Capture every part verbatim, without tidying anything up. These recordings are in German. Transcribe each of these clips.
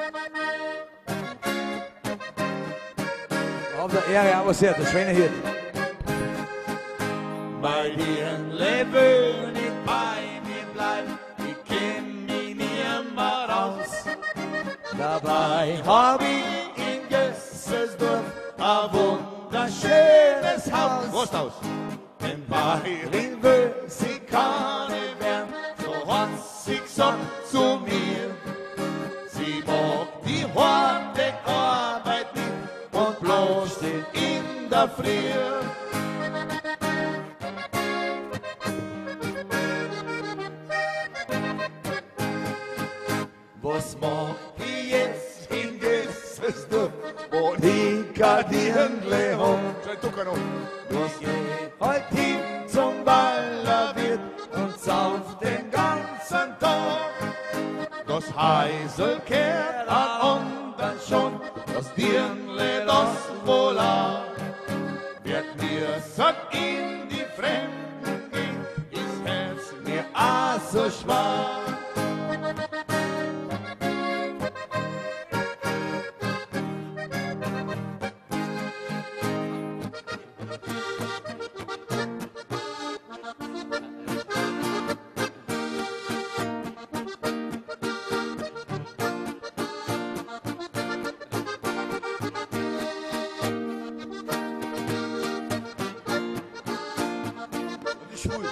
Auf der Ehre, aber sehr, der schöne Hirt. Bei dir lebe nicht bei mir bleiben, ich kenn mich nimmer raus. Dabei hab ich in Gösselsdorf ein wunderschönes Haus. Wursthaus. Denn Bayern will sie keine werden, so hat sie gesagt zu mir. Sie mag die harte Arbeit nicht und bloß steht in der Früh. Was mach ich jetzt in Gösselsdorf, wo die Gardinenle haben? Was geht heute hin zum Wallerwirt und sauft den ganzen Tag? Das Heisel kehrt an und dann schon das Dirnle das wohl an. Wird mir satt in die Fremden gehen, ist Herz mir auch so schwach. Schwul.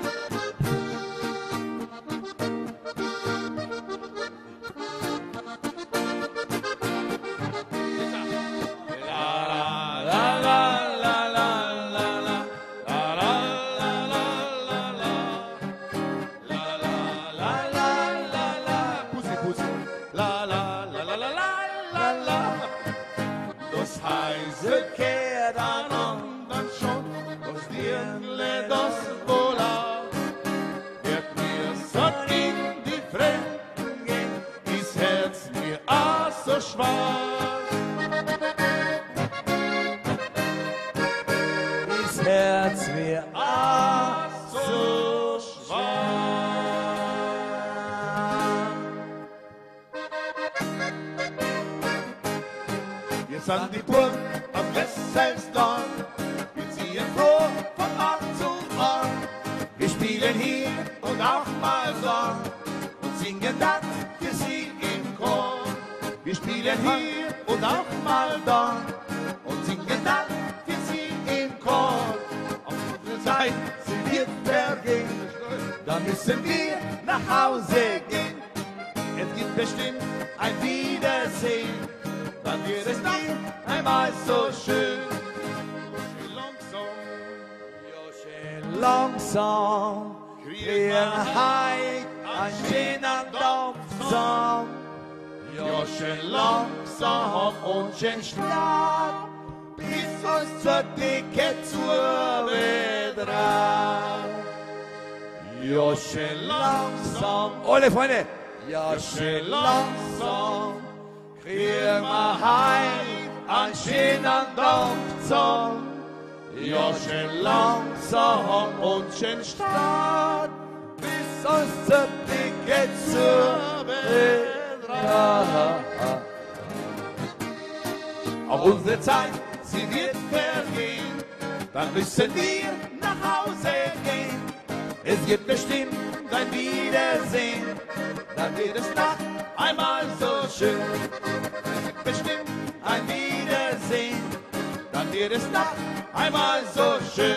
Das Heisel kehrt an und dann schon das Dirnle das wohl an. Wird mir satt in die Fremden gehen, ist Herz mir auch so schwach. Ist Herz mir Ah, so schwach. Wir sind die Burg am Gösselsdorfer, wir ziehen froh von Ort zu Ort. Wir spielen hier und auch mal dort und singen dann für sie im Chor. Wir spielen hier und auch mal dort und singen dann für sie im Chor. Auf unsere Zeit sie wird vergehen, dann müssen wir nach Hause gehen. Es gibt bestimmt ein Wiedersehen, dann wird es nie einmal so schön. Langsam, langsam, kriegen heit ein schöner Dampfsam. ja schön langsam und schön stark, bis uns zur Dicke zur dran. Ja schön langsam, Alle Freunde, ja schön langsam, kriegen wir heim an schönen Dampfsam. Ja schön langsam und schön stark, bis uns zur Dicke zur dran. Auch unsere Zeit, sie wird vergehen, dann müssen wir nach Hause gehen. Es gibt bestimmt ein Wiedersehen, dann wird es Nacht einmal so schön. Es gibt bestimmt ein Wiedersehen, dann wird es Nacht einmal so schön.